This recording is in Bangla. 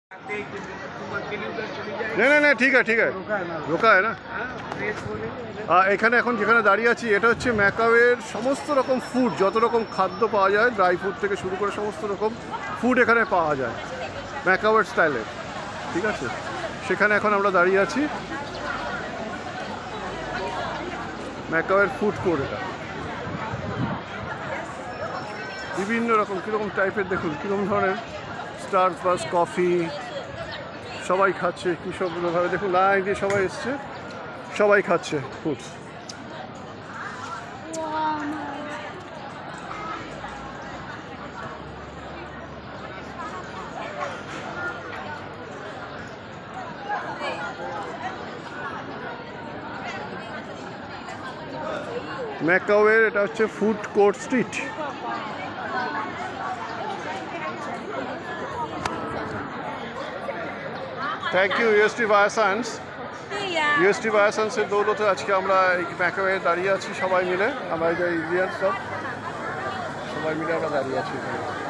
नहीं नहीं नहीं ठीक है रुका है ना এখানে এখন যেখানে দাঁড়িয়ে আছি এটা হচ্ছে ম্যাকাওয়ের সমস্ত রকম ফুড, যত রকম খাদ্য পাওয়া যায়, ড্রাই ফুড থেকে শুরু করে সমস্ত রকম ফুড এখানে পাওয়া যায় ম্যাকাওয়ের স্টাইলের। ঠিক আছে, সেখানে এখন আমরা দাঁড়িয়ে আছি, ম্যাকাওয়ের ফুড কোর্ট। এটা বিভিন্ন রকম কীরকম টাইপের, দেখুন কীরকম ধরনের স্টারবাকস কফি সবাই খাচ্ছে, কী সবভাবে দেখুন লাইন দিয়ে সবাই এসছে, সবাই খাচ্ছে ফুড। ম্যাকাওয়ের এটা হচ্ছে food court street. Thank you UST বায়াসান্স। ইউএসটি বায়াসান্সের দৌলতে আজকে আমরা এই ম্যাকাওয়ে দাঁড়িয়ে আছি সবাই মিলে, আমরা এই যে ইন্ডিয়ান সবাই মিলে আমরা দাঁড়িয়ে আছি।